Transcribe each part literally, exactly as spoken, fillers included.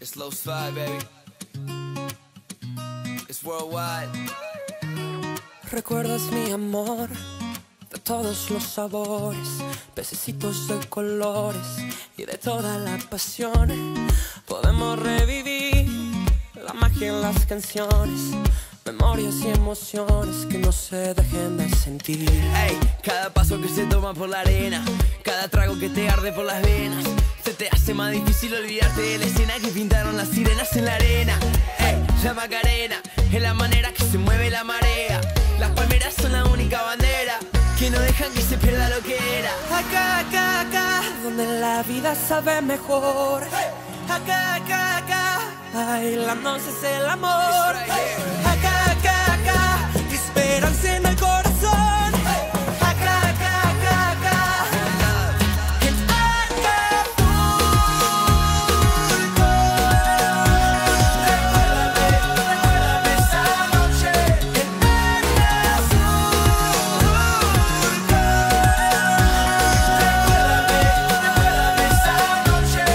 It's Low Slide, baby. It's worldwide. Recuerdas mi amor de todos los sabores, pececitos de colores y de toda la pasión. Podemos revivir la magia en las canciones, memorias y emociones que no se dejen de sentir. Ey, cada paso que se toma por la arena, cada trago que te arde por las venas, se te hace más difícil olvidarte de la escena que pintaron las sirenas en la arena. Ey, la Macarena es la manera que se mueve la marea. Las palmeras son la única bandera que no dejan que se pierda lo que era. Acá, acá, acá, donde la vida sabe mejor. Acá, acá, acá, bailando es el amor. Acá, acá, acá, esperanza en el corazón. Acá, acá, acá, acá, en Acapulco. Recuérdame esa noche en Acapulco. Recuérdame, recuérdame esa noche.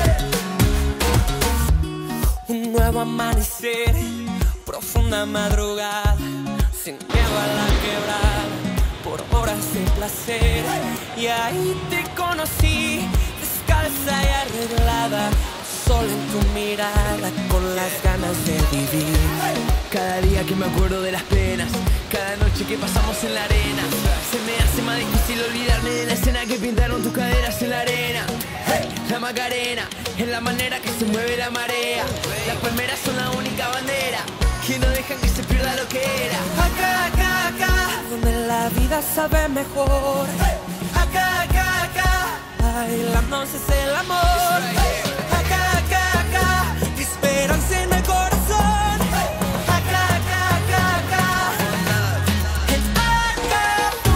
Un nuevo amanecer, profunda madrugada, sin miedo a la quebrada, por horas de placer. Y ahí te conocí, descalza y arreglada, solo en tu mirada, con las ganas de vivir. Cada día que me acuerdo de las penas, cada noche que pasamos en la arena, se me hace más difícil olvidarme de la escena que pintaron tus caderas en la arena. Hey, la Macarena es la manera que se mueve la marea. Las palmeras son la única bandera que no dejan que se pierda lo que era. Acá, acá, acá, donde la vida sabe mejor. Acá, acá, acá, bailando es el amor. Acá, acá, acá, esperanza en el corazón. Acá, acá, acá, acá, en Acapulco.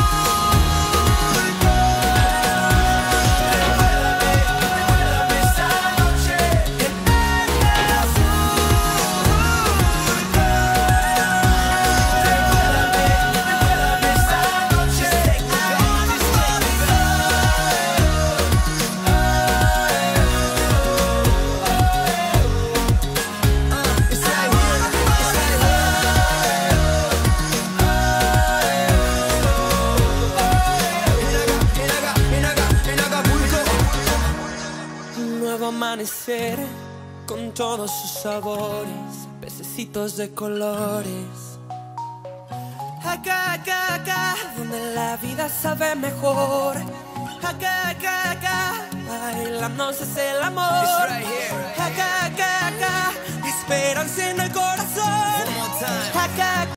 Recuérdame, recuérdame esa noche en Acapulco. Recuérdame, recuérdame esa noche en Un nuevo amanecer con todos sus sabores, pececitos de colores. Acá, acá, acá, donde la vida sabe mejor. Acá, acá, acá, bailando es el amor. Acá, acá, acá, esperanza en el corazón. One more time. Acá,